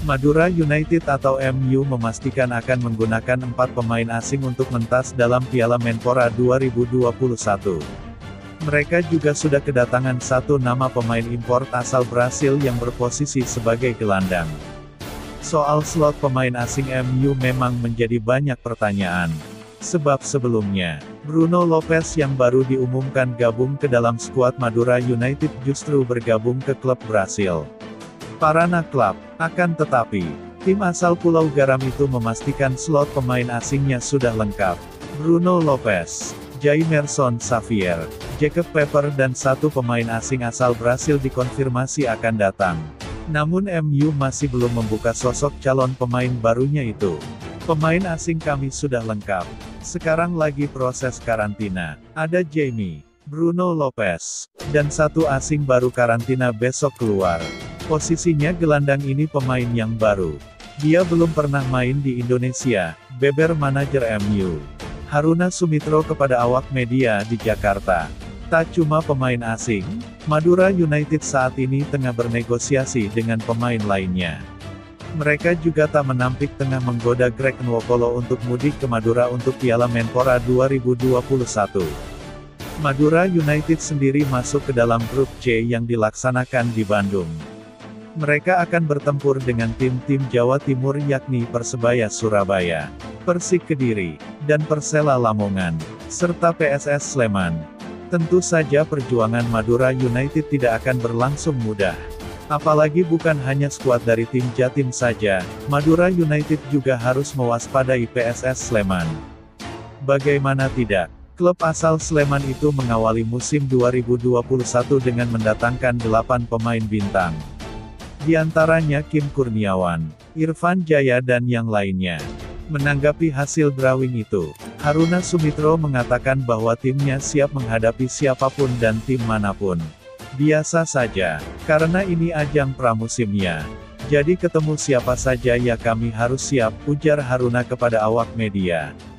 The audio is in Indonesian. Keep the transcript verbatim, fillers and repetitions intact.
Madura United atau M U memastikan akan menggunakan empat pemain asing untuk mentas dalam Piala Menpora dua ribu dua puluh satu. Mereka juga sudah kedatangan satu nama pemain import asal Brasil yang berposisi sebagai gelandang. Soal slot pemain asing M U memang menjadi banyak pertanyaan. Sebab sebelumnya, Bruno Lopes yang baru diumumkan gabung ke dalam skuad Madura United justru bergabung ke klub Brasil, Paraná Club. Akan tetapi, tim asal Pulau Garam itu memastikan slot pemain asingnya sudah lengkap. Bruno Lopes, Jaimerson Xavier, Jacob Pepper dan satu pemain asing asal Brasil dikonfirmasi akan datang. Namun M U masih belum membuka sosok calon pemain barunya itu. Pemain asing kami sudah lengkap. Sekarang lagi proses karantina. Ada Jamie, Bruno Lopes, dan satu asing baru karantina besok keluar. Posisinya gelandang ini pemain yang baru. Dia belum pernah main di Indonesia, beber manajer M U Haruna Sumitro kepada awak media di Jakarta. Tak cuma pemain asing, Madura United saat ini tengah bernegosiasi dengan pemain lainnya. Mereka juga tak menampik tengah menggoda Greg Nwokolo untuk mudik ke Madura untuk Piala Menpora dua ribu dua puluh satu. Madura United sendiri masuk ke dalam grup C yang dilaksanakan di Bandung. Mereka akan bertempur dengan tim-tim Jawa Timur yakni Persebaya Surabaya, Persik Kediri, dan Persela Lamongan, serta P S S Sleman. Tentu saja perjuangan Madura United tidak akan berlangsung mudah. Apalagi bukan hanya skuad dari tim Jatim saja, Madura United juga harus mewaspadai P S S Sleman. Bagaimana tidak? Klub asal Sleman itu mengawali musim dua ribu dua puluh satu dengan mendatangkan delapan pemain bintang. Di antaranya Kim Kurniawan, Irfan Jaya dan yang lainnya. Menanggapi hasil drawing itu, Haruna Sumitro mengatakan bahwa timnya siap menghadapi siapapun dan tim manapun. Biasa saja, karena ini ajang pramusimnya. Jadi ketemu siapa saja ya kami harus siap, ujar Haruna kepada awak media.